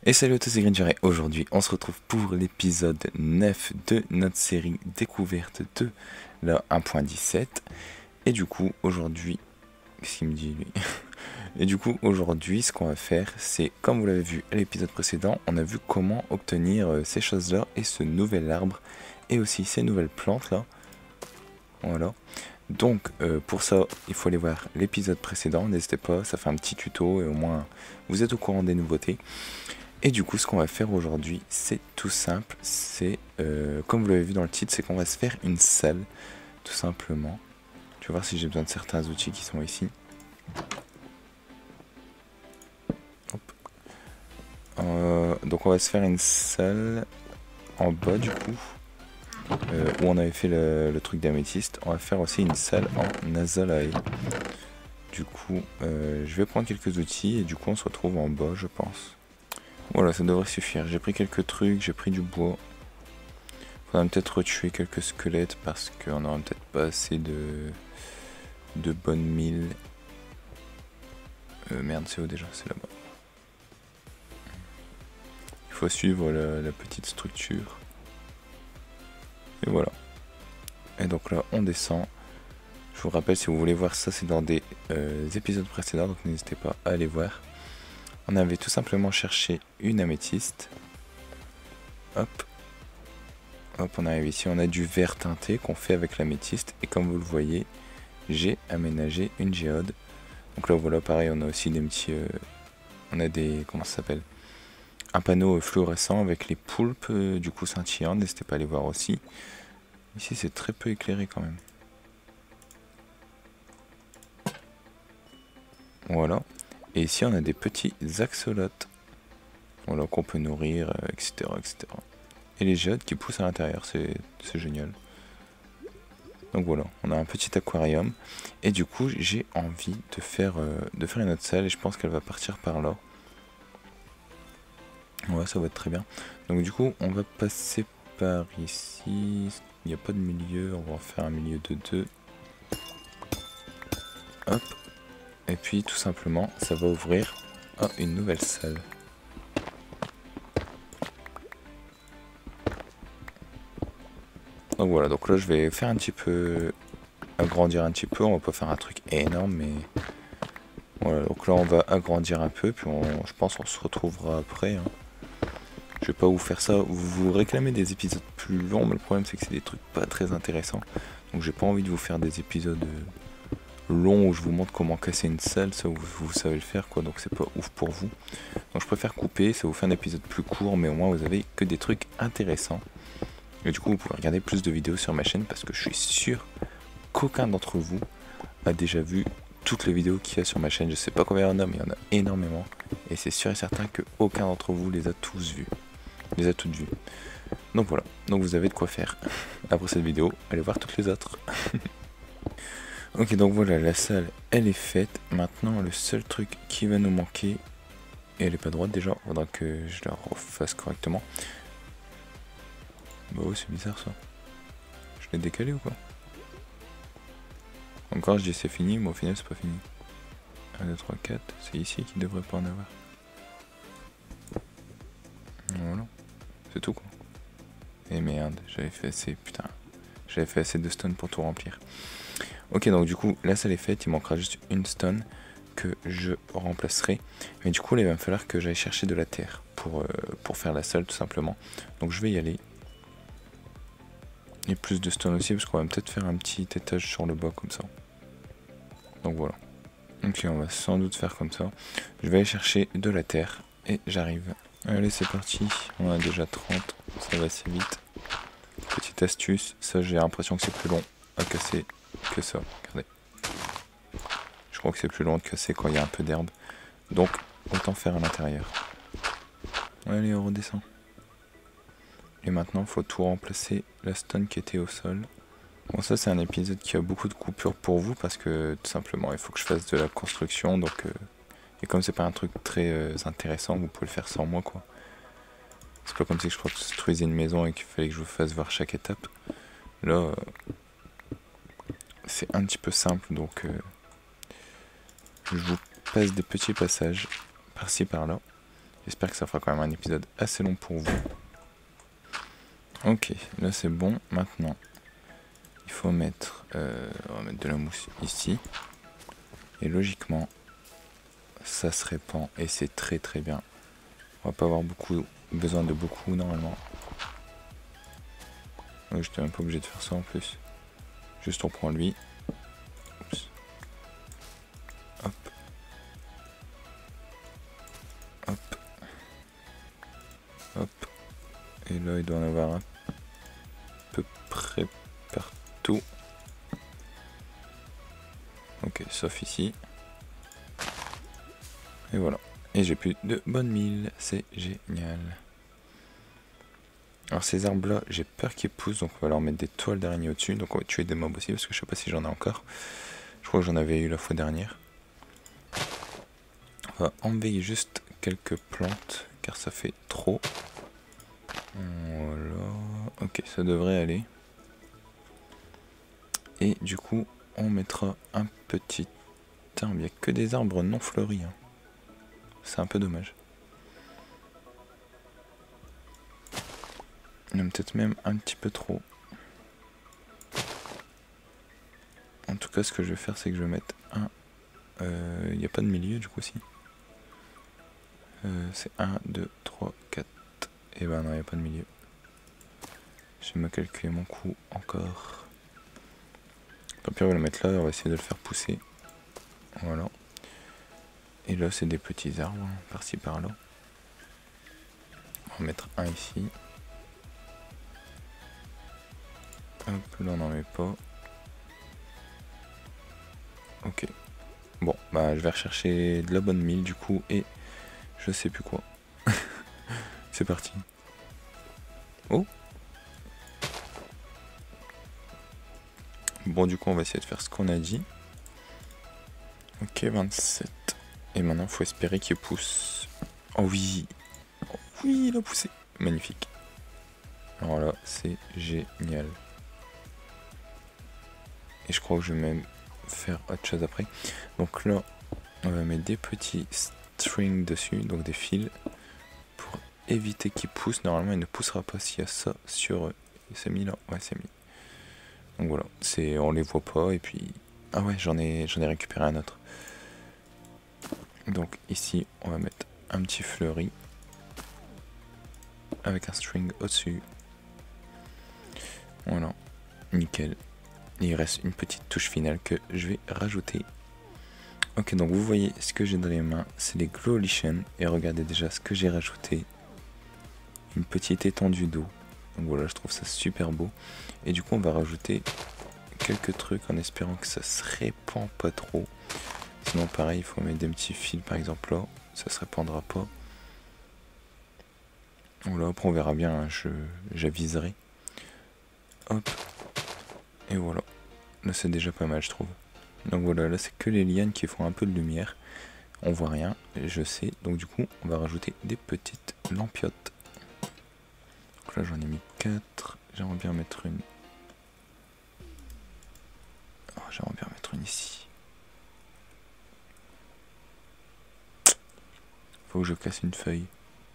Et salut à tous, c'est Granger et aujourd'hui on se retrouve pour l'épisode 9 de notre série découverte de la 1.17. Et du coup aujourd'hui, qu'est-ce qu'il me dit lui? Et du coup aujourd'hui ce qu'on va faire c'est, comme vous l'avez vu à l'épisode précédent, on a vu comment obtenir ces choses là et ce nouvel arbre et aussi ces nouvelles plantes là. Voilà. Donc pour ça il faut aller voir l'épisode précédent, n'hésitez pas, ça fait un petit tuto et au moins vous êtes au courant des nouveautés. Et du coup, ce qu'on va faire aujourd'hui, c'est tout simple. C'est, comme vous l'avez vu dans le titre, c'est qu'on va se faire une salle, tout simplement. Je vais voir si j'ai besoin de certains outils qui sont ici. Hop. Donc on va se faire une salle en bas, du coup, où on avait fait le truc d'améthyste. On va faire aussi une salle en azalae. Du coup, je vais prendre quelques outils et du coup, on se retrouve en bas, je pense. Voilà, ça devrait suffire. J'ai pris quelques trucs, j'ai pris du bois. Faudra peut-être retuer quelques squelettes parce qu'on n'aura peut-être pas assez de bonnes milles. Merde, c'est où déjà? C'est là-bas. Il faut suivre la petite structure. Et voilà. Et donc là, on descend. Je vous rappelle, si vous voulez voir ça, c'est dans des épisodes précédents, donc n'hésitez pas à aller voir. On avait tout simplement cherché une améthyste. Hop. Hop, on arrive ici, on a du vert teinté qu'on fait avec l'améthyste. Et comme vous le voyez, j'ai aménagé une géode. Donc là, voilà, pareil, on a aussi des petits... on a des... comment ça s'appelle? Un panneau fluorescent avec les poulpes, du coup scintillantes. N'hésitez pas à les voir aussi. Ici, c'est très peu éclairé quand même. Voilà. Et ici, on a des petits axolotes. Voilà, qu'on peut nourrir, etc., etc. Et les géodes qui poussent à l'intérieur, c'est génial. Donc voilà, on a un petit aquarium. Et du coup, j'ai envie de faire une autre salle. Et je pense qu'elle va partir par là. Ouais, ça va être très bien. Donc du coup, on va passer par ici. Il n'y a pas de milieu. On va en faire un milieu de 2. Hop. Et puis, tout simplement, ça va ouvrir une nouvelle salle. Donc voilà, donc là, je vais faire un petit peu... agrandir un petit peu. On va pas faire un truc énorme, mais... Voilà, donc là, on va agrandir un peu. Puis je pense qu'on se retrouvera après. Hein. Je vais pas vous faire ça, vous réclamez des épisodes plus longs, mais le problème c'est que c'est des trucs pas très intéressants. Donc j'ai pas envie de vous faire des épisodes longs où je vous montre comment casser une salle, ça vous savez le faire quoi, donc c'est pas ouf pour vous. Donc je préfère couper, ça vous fait un épisode plus court, mais au moins vous avez que des trucs intéressants. Et du coup vous pouvez regarder plus de vidéos sur ma chaîne parce que je suis sûr qu'aucun d'entre vous a déjà vu toutes les vidéos qu'il y a sur ma chaîne. Je sais pas combien il y en a, mais il y en a énormément. Et c'est sûr et certain que aucun d'entre vous les a tous vus. Les a toutes vues. Donc voilà, donc vous avez de quoi faire. Après cette vidéo, allez voir toutes les autres. Ok, donc voilà, la salle, elle est faite. Maintenant, le seul truc qui va nous manquer, et elle est pas droite déjà, faudra que je la refasse correctement. Bah ouais, c'est bizarre ça. Je l'ai décalé ou quoi? Encore, je dis c'est fini, mais au final, c'est pas fini. 1, 2, 3, 4, c'est ici qu'il devrait pas en avoir. Voilà. C'est tout quoi. Et merde, j'avais fait assez, putain, j'avais fait assez de stone pour tout remplir. Ok, donc du coup, la salle est faite, il manquera juste une stone que je remplacerai. Mais du coup, là, il va me falloir que j'aille chercher de la terre pour faire la salle tout simplement. Donc je vais y aller. Et plus de stone aussi, parce qu'on va peut-être faire un petit étage sur le bas comme ça. Donc voilà. Ok, on va sans doute faire comme ça. Je vais aller chercher de la terre et j'arrive. Allez, c'est parti. On a déjà 30, ça va assez vite. Petite astuce, ça j'ai l'impression que c'est plus long à casser que ça. Regardez. Je crois que c'est plus long de casser quand il y a un peu d'herbe. Donc, autant faire à l'intérieur. Allez, on redescend. Et maintenant, il faut tout remplacer la stone qui était au sol. Bon, ça c'est un épisode qui a beaucoup de coupures pour vous parce que tout simplement, il faut que je fasse de la construction. Donc, et comme c'est pas un truc très intéressant, vous pouvez le faire sans moi quoi. C'est pas comme si je construisais une maison et qu'il fallait que je vous fasse voir chaque étape. Là, c'est un petit peu simple, donc je vous passe des petits passages par-ci par-là. J'espère que ça fera quand même un épisode assez long pour vous. Ok, là c'est bon. Maintenant, il faut mettre, on va mettre de la mousse ici. Et logiquement, ça se répand et c'est très très bien. On va pas avoir besoin de beaucoup normalement. Je n'étais même pas obligé de faire ça en plus. Juste on prend lui. Oups. Hop. Hop. Hop. Et là il doit en avoir à peu près partout. Ok, sauf ici. Et voilà. Et j'ai plus de bonnes milles. C'est génial. Alors ces arbres là, j'ai peur qu'ils poussent, donc on va leur mettre des toiles d'araignée au-dessus. Donc on va tuer des mobs aussi, parce que je sais pas si j'en ai encore. Je crois que j'en avais eu la fois dernière. On va enlever juste quelques plantes, car ça fait trop. Voilà. Ok, ça devrait aller. Et du coup, on mettra un petit arbre. Il n'y a que des arbres non fleuris. Hein. C'est un peu dommage. Il y en a peut-être même un petit peu trop. En tout cas, ce que je vais faire, c'est que je vais mettre un... Il n'y a pas de milieu, du coup, si. C'est 1, 2, 3, 4. Et ben non, il n'y a pas de milieu. Je vais me calculer mon coup encore. Tant pis, on va le mettre là, on va essayer de le faire pousser. Voilà. Et là, c'est des petits arbres, par-ci, par-là. On va mettre un ici. Hop, là on n'en met pas. Ok. Bon, bah je vais rechercher de la bonne mille du coup et je sais plus quoi. C'est parti. Oh. Bon du coup on va essayer de faire ce qu'on a dit. Ok, 27. Et maintenant il faut espérer qu'il pousse. Oh oui. Oh oui, il a poussé. Magnifique. Alors là, c'est génial. Et je crois que je vais même faire autre chose après. Donc là, on va mettre des petits strings dessus, donc des fils, pour éviter qu'il pousse. Normalement, il ne poussera pas s'il y a ça sur eux. C'est mis là? Ouais, c'est mis. Donc voilà, on les voit pas. Et puis, ah ouais, j'en ai récupéré un autre. Donc ici, on va mettre un petit fleuri avec un string au-dessus. Voilà, nickel. Et il reste une petite touche finale que je vais rajouter. Ok, donc vous voyez ce que j'ai dans les mains, c'est les Glowlition. Et regardez déjà ce que j'ai rajouté. Une petite étendue d'eau. Donc voilà, je trouve ça super beau. Et du coup, on va rajouter quelques trucs en espérant que ça se répand pas trop. Sinon, pareil, il faut mettre des petits fils par exemple là. Ça se répandra pas. Voilà, après on verra bien, hein, j'aviserai. Hop. Et voilà. Là, c'est déjà pas mal, je trouve. Donc voilà, là, c'est que les lianes qui font un peu de lumière. On voit rien, je sais. Donc du coup, on va rajouter des petites lampiotes. Donc là, j'en ai mis 4. J'aimerais bien mettre une... Oh, j'aimerais bien mettre une ici. Faut que je casse une feuille.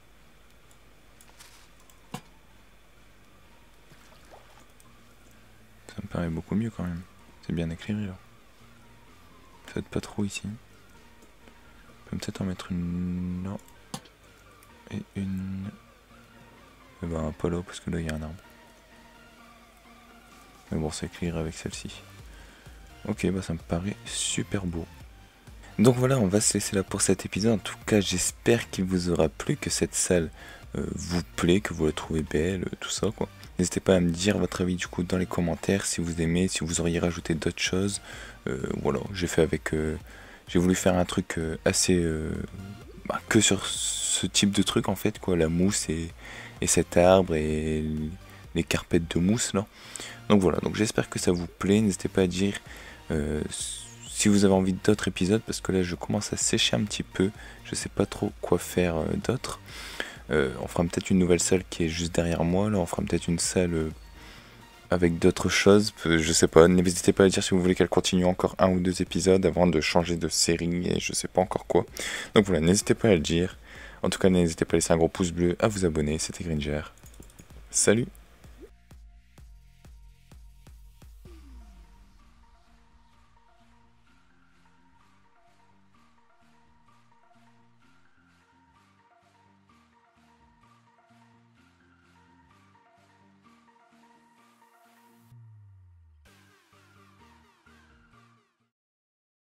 Ça me paraît beaucoup mieux quand même. C'est bien éclairé là. Peut-être pas trop ici. On peut peut-être en mettre une là. Et une... Et ben pas là parce que là il y a un arbre. Mais bon, c'est éclairé avec celle-ci. Ok, bah ça me paraît super beau. Donc voilà, on va se laisser là pour cet épisode. En tout cas, j'espère qu'il vous aura plu, que cette salle vous plaît, que vous la trouvez belle, tout ça quoi. N'hésitez pas à me dire votre avis du coup dans les commentaires, si vous aimez, si vous auriez rajouté d'autres choses. Voilà, j'ai fait avec... j'ai voulu faire un truc assez... que sur ce type de truc en fait, quoi. La mousse et cet arbre et les carpettes de mousse là. Donc voilà, donc j'espère que ça vous plaît. N'hésitez pas à dire si vous avez envie d'autres épisodes, parce que là je commence à sécher un petit peu. Je sais pas trop quoi faire d'autre. On fera peut-être une nouvelle salle qui est juste derrière moi. Là, on fera peut-être une salle avec d'autres choses. Je sais pas. N'hésitez pas à dire si vous voulez qu'elle continue encore 1 ou 2 épisodes avant de changer de série et je sais pas encore quoi. Donc voilà, n'hésitez pas à le dire. En tout cas, n'hésitez pas à laisser un gros pouce bleu, à vous abonner. C'était Gringer. Salut!